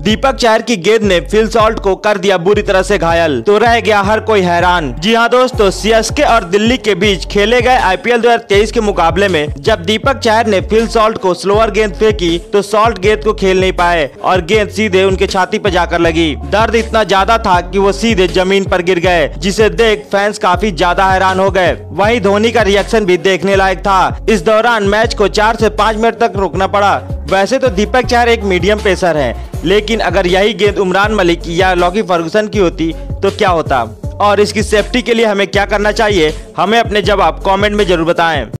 दीपक चहर की गेंद ने फिल सॉल्ट को कर दिया बुरी तरह से घायल, तो रह गया हर कोई हैरान। जी हाँ दोस्तों, सीएसके और दिल्ली के बीच खेले गए आईपीएल 2023 के मुकाबले में जब दीपक चहर ने फिल सॉल्ट को स्लोअर गेंद फेंकी तो सॉल्ट गेंद को खेल नहीं पाए और गेंद सीधे उनके छाती पर जाकर लगी। दर्द इतना ज्यादा था कि वो सीधे जमीन पर गिर गए, जिसे देख फैंस काफी ज्यादा हैरान हो गए। वहीं धोनी का रिएक्शन भी देखने लायक था। इस दौरान मैच को 4 से 5 मिनट तक रोकना पड़ा। वैसे तो दीपक चहर एक मीडियम पेसर है, लेकिन अगर यही गेंद उमरान मलिक या लॉकी फर्गुसन की होती तो क्या होता, और इसकी सेफ्टी के लिए हमें क्या करना चाहिए, हमें अपने जवाब कमेंट में जरूर बताएं।